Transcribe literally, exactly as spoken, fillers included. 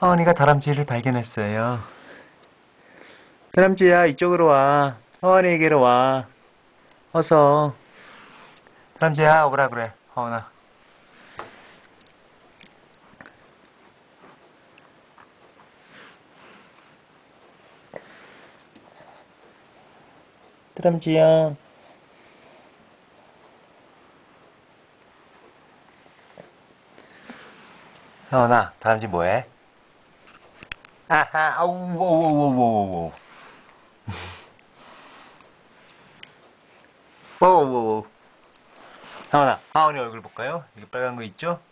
하원이가 다람쥐를 발견했어요. 다람쥐야, 이쪽으로 와. 하원이에게로 와. 어서. 다람쥐야, 오라 그래, 하원아. 다람쥐야. 하원아, 다람쥐 뭐해? 아하, 아우, 오오오오오오. 오오오오. 하원아, 하원이 얼굴 볼까요? 여기 빨간 거 있죠?